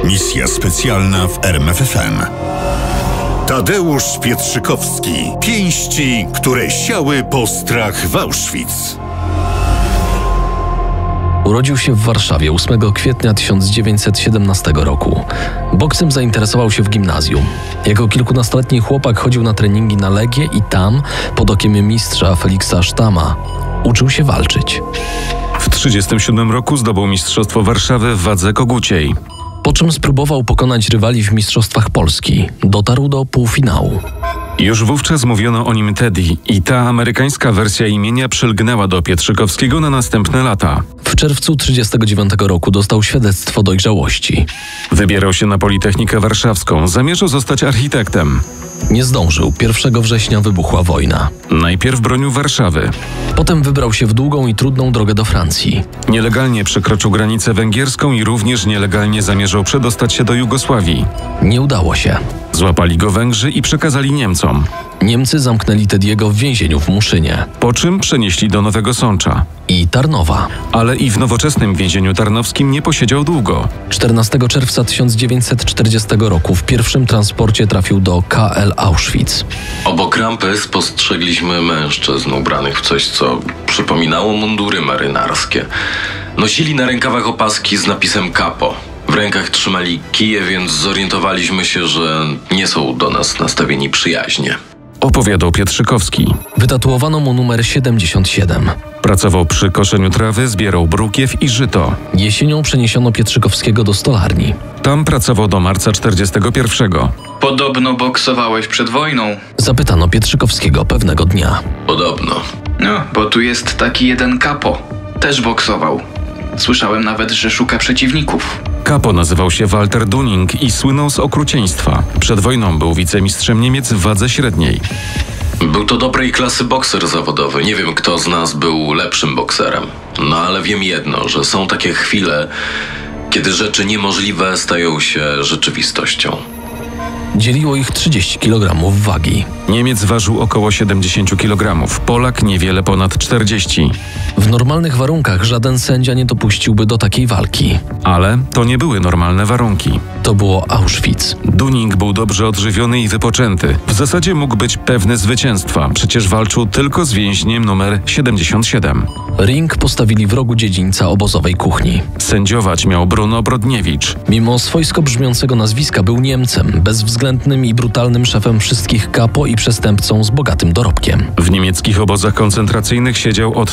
Misja specjalna w RMFFM. Tadeusz Pietrzykowski. Pięści, które siały postrach w Auschwitz. Urodził się w Warszawie 8 kwietnia 1917 roku. Boksem zainteresował się w gimnazjum. Jako kilkunastoletni chłopak chodził na treningi na Legię i tam, pod okiem mistrza Feliksa Sztama, uczył się walczyć. W 1937 roku zdobył Mistrzostwo Warszawy w wadze koguciej. Po czym spróbował pokonać rywali w Mistrzostwach Polski. Dotarł do półfinału. Już wówczas mówiono o nim Teddy i ta amerykańska wersja imienia przylgnęła do Pietrzykowskiego na następne lata. W czerwcu 1939 roku dostał świadectwo dojrzałości. Wybierał się na Politechnikę Warszawską, zamierzał zostać architektem. Nie zdążył. 1 września wybuchła wojna. Najpierw bronił Warszawy. Potem wybrał się w długą i trudną drogę do Francji. Nielegalnie przekroczył granicę węgierską i również nielegalnie zamierzał przedostać się do Jugosławii. Nie udało się. Złapali go Węgrzy i przekazali Niemcom. Niemcy zamknęli Teddy'ego w więzieniu w Muszynie Po czym przenieśli do Nowego Sącza. i Tarnowa. Ale i w nowoczesnym więzieniu tarnowskim nie posiedział długo. 14 czerwca 1940 roku w pierwszym transporcie trafił do KL Auschwitz. Obok rampy spostrzegliśmy mężczyzn ubranych w coś, co przypominało mundury marynarskie. Nosili na rękawach opaski z napisem Kapo. W rękach trzymali kije, więc zorientowaliśmy się, że nie są do nas nastawieni przyjaźnie. Opowiadał Pietrzykowski. Wytatuowano mu numer 77. Pracował przy koszeniu trawy, zbierał brukiew i żyto. Jesienią przeniesiono Pietrzykowskiego do stolarni. Tam pracował do marca 1941. Podobno boksowałeś przed wojną. Zapytano Pietrzykowskiego pewnego dnia. Podobno. No, bo tu jest taki jeden kapo. Też boksował. Słyszałem nawet, że szuka przeciwników. Kapo nazywał się Walter Dunning i słynął z okrucieństwa. Przed wojną był wicemistrzem Niemiec w wadze średniej. Był to dobrej klasy bokser zawodowy. Nie wiem, kto z nas był lepszym bokserem. No ale wiem jedno, że są takie chwile, kiedy rzeczy niemożliwe stają się rzeczywistością. Dzieliło ich 30 kg wagi. Niemiec ważył około 70 kg, Polak niewiele ponad 40. W normalnych warunkach żaden sędzia nie dopuściłby do takiej walki. Ale to nie były normalne warunki. To było Auschwitz. Dunning był dobrze odżywiony i wypoczęty. W zasadzie mógł być pewny zwycięstwa, przecież walczył tylko z więźniem numer 77. Ring postawili w rogu dziedzińca obozowej kuchni. Sędziować miał Bruno Brodniewicz. Mimo swojsko brzmiącego nazwiska był Niemcem, bezwzględnym i brutalnym szefem wszystkich kapo i przestępcą z bogatym dorobkiem. W niemieckich obozach koncentracyjnych siedział od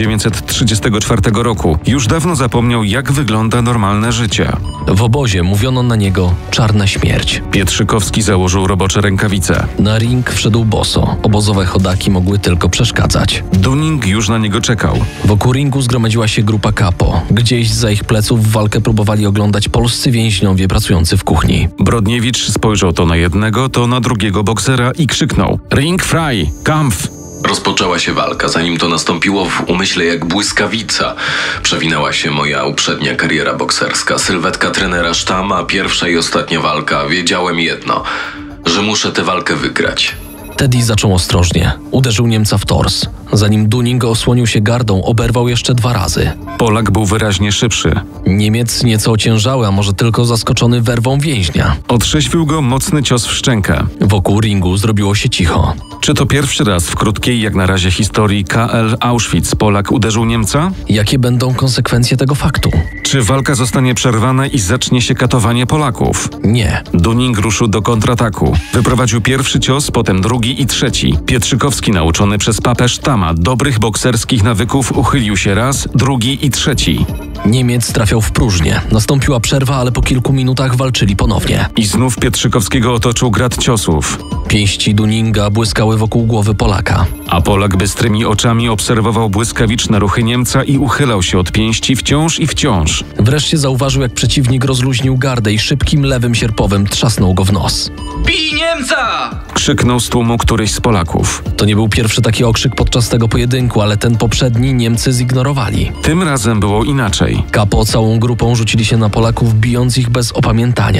1934 roku. Już dawno zapomniał, jak wygląda normalne życie. W obozie mówiono na niego czarna śmierć. Pietrzykowski założył robocze rękawice. Na ring wszedł boso. Obozowe chodaki mogły tylko przeszkadzać. Dunning już na niego czekał. Wokół ringu zgromadziła się grupa kapo. Gdzieś zza ich pleców walkę próbowali oglądać polscy więźniowie pracujący w kuchni. Brodniewicz spojrzał to na jednego, to na drugiego boksera i krzyknął: Ring frei, Kampf! Rozpoczęła się walka, zanim to nastąpiło w umyśle jak błyskawica. Przewinęła się moja uprzednia kariera bokserska, sylwetka trenera Sztama, pierwsza i ostatnia walka. Wiedziałem jedno, że muszę tę walkę wygrać. Teddy zaczął ostrożnie. Uderzył Niemca w tors. Zanim Dunning osłonił się gardą, oberwał jeszcze 2 razy. Polak był wyraźnie szybszy. Niemiec nieco ociężały, a może tylko zaskoczony werwą więźnia. Otrzeźwił go mocny cios w szczękę. Wokół ringu zrobiło się cicho. Czy to pierwszy raz w krótkiej jak na razie historii KL Auschwitz Polak uderzył Niemca? Jakie będą konsekwencje tego faktu? Czy walka zostanie przerwana i zacznie się katowanie Polaków? Nie. Dunning ruszył do kontrataku. Wyprowadził pierwszy cios, potem drugi i trzeci. Pietrzykowski, nauczony przez papę Sztama dobrych bokserskich nawyków, uchylił się raz, drugi i trzeci. Niemiec trafiał w próżnię. Nastąpiła przerwa, ale po kilku minutach walczyli ponownie. I znów Pietrzykowskiego otoczył grad ciosów. Pięści Dunninga błyskały wokół głowy Polaka. A Polak bystrymi oczami obserwował błyskawiczne ruchy Niemca i uchylał się od pięści wciąż i wciąż. Wreszcie zauważył, jak przeciwnik rozluźnił gardę i szybkim lewym sierpowym trzasnął go w nos. Bij Niemca! Krzyknął z tłumu któryś z Polaków. To nie był pierwszy taki okrzyk podczas tego pojedynku, ale ten poprzedni Niemcy zignorowali. Tym razem było inaczej. Kapo całą grupą rzucili się na Polaków, bijąc ich bez opamiętania.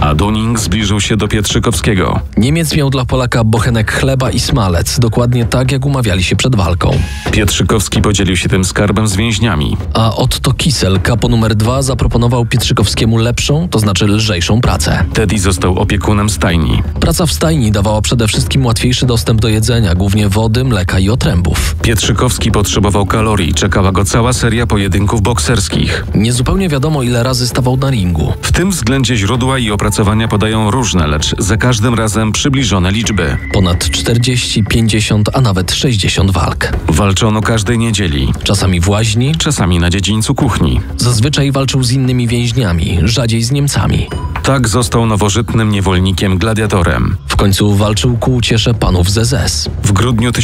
a Dunning zbliżył się do Pietrzykowskiego. Niemiec miał dla Polaka bochenek chleba i smalec, dokładnie tak jak umawiali się przed walką. Pietrzykowski podzielił się tym skarbem z więźniami. A Otto Kissel, kapo numer 2, zaproponował Pietrzykowskiemu lepszą, to znaczy lżejszą pracę. Teddy został opiekunem stajni. Praca w stajni dawała przede wszystkim łatwiejszy dostęp do jedzenia, głównie wody, mleka i otrębów. Pietrzykowski potrzebował kalorii, czekała go cała seria pojedynków bokserskich. Niezupełnie wiadomo, ile razy stawał na ringu. W tym względzie źródła i opracowania podają różne, lecz za każdym razem przybliżone liczby. Ponad 40, 50, a nawet 60 walk. Walczono każdej niedzieli, Czasami w łaźni, czasami na dziedzińcu kuchni. zazwyczaj walczył z innymi więźniami, rzadziej z Niemcami. Tak został nowożytnym niewolnikiem gladiatorem. W końcu walczył ku uciesze panów z SS. W grudniu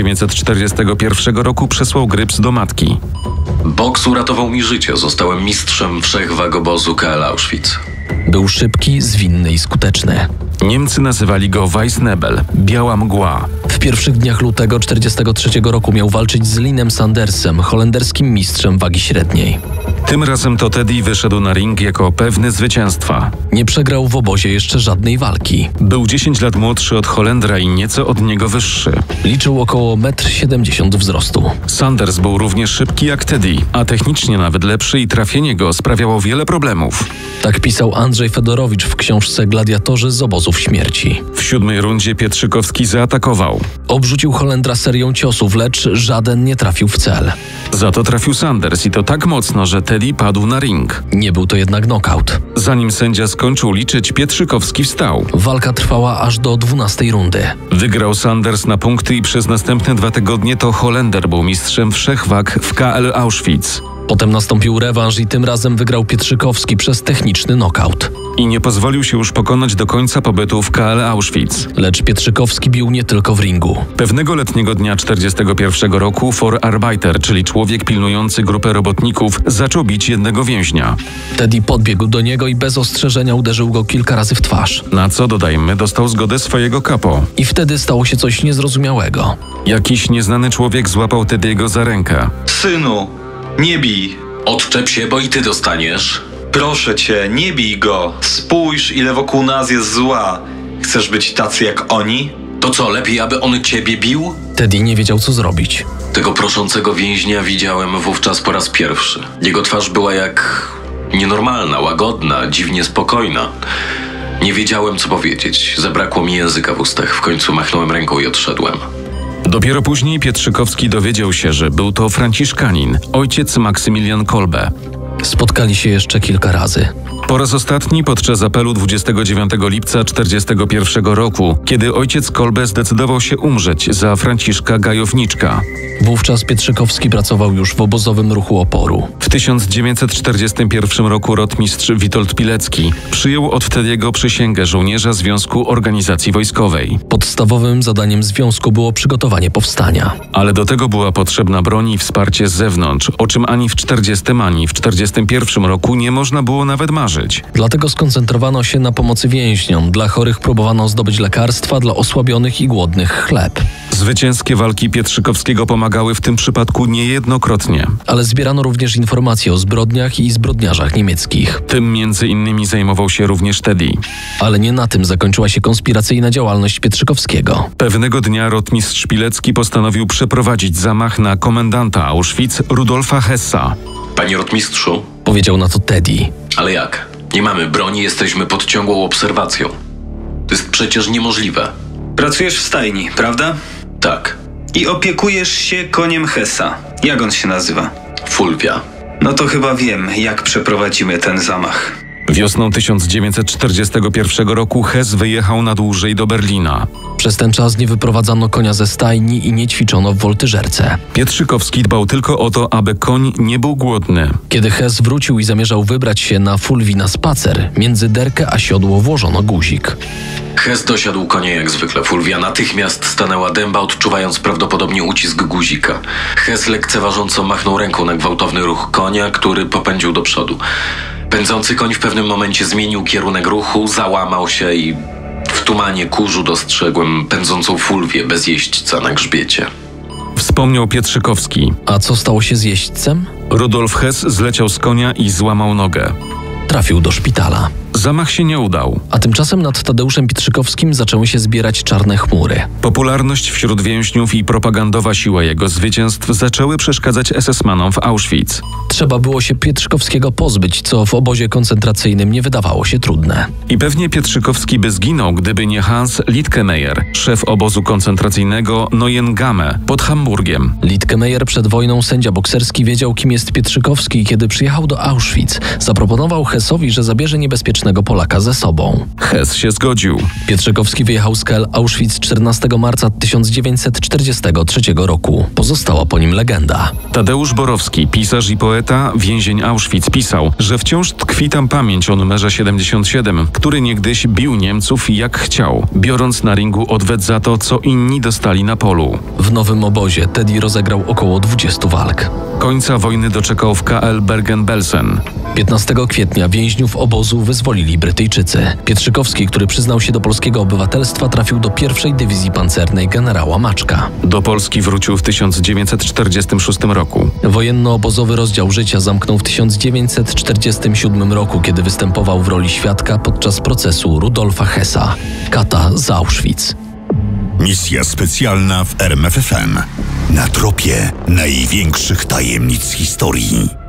1941 roku przesłał gryps do matki. Boks uratował mi życie. Zostałem mistrzem wszechwagobozu KL Auschwitz. Był szybki, zwinny i skuteczny. Niemcy nazywali go Weissnebel, biała mgła. W pierwszych dniach lutego 1943 roku miał walczyć z Linem Sandersem, holenderskim mistrzem wagi średniej. Tym razem to Teddy wyszedł na ring jako pewny zwycięstwa. Nie przegrał w obozie jeszcze żadnej walki. Był 10 lat młodszy od Holendra i nieco od niego wyższy. Liczył około 1,70 m wzrostu. Sanders był równie szybki jak Teddy, a technicznie nawet lepszy i trafienie go sprawiało wiele problemów. Tak pisał Andrzej Fedorowicz w książce Gladiatorzy z obozów śmierci. W 7. rundzie Pietrzykowski zaatakował. Obrzucił Holendra serią ciosów, lecz żaden nie trafił w cel. Za to trafił Sanders i to tak mocno, że Teddy padł na ring. Nie był to jednak nokaut. Zanim sędzia skończył liczyć, Pietrzykowski wstał. Walka trwała aż do 12 rundy. Wygrał Sanders na punkty i przez następne 2 tygodnie to Holender był mistrzem wszechwag w KL Auschwitz. Potem nastąpił rewanż i tym razem wygrał Pietrzykowski przez techniczny nokaut. I nie pozwolił się już pokonać do końca pobytu w KL Auschwitz. Lecz Pietrzykowski bił nie tylko w ringu. Pewnego letniego dnia 1941 roku Vorarbeiter, czyli człowiek pilnujący grupę robotników, zaczął bić jednego więźnia. Teddy podbiegł do niego i bez ostrzeżenia uderzył go kilka razy w twarz. Na co, dodajmy, dostał zgodę swojego kapo. I wtedy stało się coś niezrozumiałego. Jakiś nieznany człowiek złapał Teddy'ego za rękę. Synu, nie bij. Odczep się, bo i ty dostaniesz. Proszę cię, nie bij go. Spójrz, ile wokół nas jest zła. Chcesz być tacy jak oni? To co, lepiej, aby on ciebie bił? Teddy nie wiedział, co zrobić. Tego proszącego więźnia widziałem wówczas po raz pierwszy. Jego twarz była jak nienormalna, łagodna, dziwnie spokojna. Nie wiedziałem, co powiedzieć. Zabrakło mi języka w ustach. W końcu machnąłem ręką i odszedłem. Dopiero później Pietrzykowski dowiedział się, że był to franciszkanin, ojciec Maksymilian Kolbe. Spotkali się jeszcze kilka razy. Po raz ostatni podczas apelu 29 lipca 1941 roku, kiedy ojciec Kolbe zdecydował się umrzeć za Franciszka Gajowniczka. Wówczas Pietrzykowski pracował już w obozowym ruchu oporu. W 1941 roku rotmistrz Witold Pilecki przyjął od Teddy'ego przysięgę żołnierza Związku Organizacji Wojskowej. Podstawowym zadaniem związku było przygotowanie powstania. Ale do tego była potrzebna broń i wsparcie z zewnątrz, o czym ani w 40, ani w 41 roku nie można było nawet marzyć. Dlatego skoncentrowano się na pomocy więźniom. Dla chorych próbowano zdobyć lekarstwa, dla osłabionych i głodnych chleb. Zwycięskie walki Pietrzykowskiego pomagały w tym przypadku niejednokrotnie. Ale zbierano również informacje o zbrodniach i zbrodniarzach niemieckich. Tym między innymi zajmował się również Teddy. Ale nie na tym zakończyła się konspiracyjna działalność Pietrzykowskiego. Pewnego dnia rotmistrz Pilecki postanowił przeprowadzić zamach na komendanta Auschwitz Rudolfa Hessa. Panie rotmistrzu, Powiedział na to Teddy. ale jak? Nie mamy broni, jesteśmy pod ciągłą obserwacją. To jest przecież niemożliwe. Pracujesz w stajni, prawda? Tak, I opiekujesz się koniem Hessa. Jak on się nazywa? Fulvia. No to chyba wiem, jak przeprowadzimy ten zamach. Wiosną 1941 roku Hess wyjechał na dłużej do Berlina. Przez ten czas nie wyprowadzano konia ze stajni i nie ćwiczono w woltyżerce. Pietrzykowski dbał tylko o to, aby koń nie był głodny. Kiedy Hess wrócił i zamierzał wybrać się na Fulvi na spacer, między derkę a siodło włożono guzik. Hess dosiadł konia jak zwykle. Fulvia natychmiast stanęła dęba, odczuwając prawdopodobnie ucisk guzika. Hess lekceważąco machnął ręką na gwałtowny ruch konia, który popędził do przodu. Pędzący koń w pewnym momencie zmienił kierunek ruchu, załamał się i w tumanie kurzu dostrzegłem pędzącą Fulvię bez jeźdźca na grzbiecie. Wspomniał Pietrzykowski. A co stało się z jeźdźcem? Rudolf Hess zleciał z konia i złamał nogę. Trafił do szpitala. Zamach się nie udał. A tymczasem nad Tadeuszem Pietrzykowskim zaczęły się zbierać czarne chmury. Popularność wśród więźniów i propagandowa siła jego zwycięstw zaczęły przeszkadzać SS-manom w Auschwitz. Trzeba było się Pietrzykowskiego pozbyć, co w obozie koncentracyjnym nie wydawało się trudne. I pewnie Pietrzykowski by zginął, gdyby nie Hans Liedtkemeyer, szef obozu koncentracyjnego Neuengamme pod Hamburgiem. Liedtkemeyer, przed wojną sędzia bokserski, wiedział, kim jest Pietrzykowski i kiedy przyjechał do Auschwitz, zaproponował Hessowi, że zabierze niebezpiecznego Polaka ze sobą. Hess się zgodził. Pietrzykowski wyjechał z Kel Auschwitz 14 marca 1943 roku. Pozostała po nim legenda. Tadeusz Borowski, pisarz i poeta, więzień Auschwitz, pisał, że wciąż tkwi tam pamięć o numerze 77, który niegdyś bił Niemców jak chciał, biorąc na ringu odwet za to, co inni dostali na polu. W nowym obozie Teddy rozegrał około 20 walk. Końca wojny doczekał w KL Bergen-Belsen. 15 kwietnia więźniów obozu wyzwolili Brytyjczycy. Pietrzykowski, który przyznał się do polskiego obywatelstwa, trafił do pierwszej dywizji pancernej generała Maczka. Do Polski wrócił w 1946 roku. Wojenno-obozowy rozdział życia zamknął w 1947 roku, kiedy występował w roli świadka podczas procesu Rudolfa Hessa. Kata z Auschwitz. Misja specjalna w RMFFM. Na tropie największych tajemnic historii.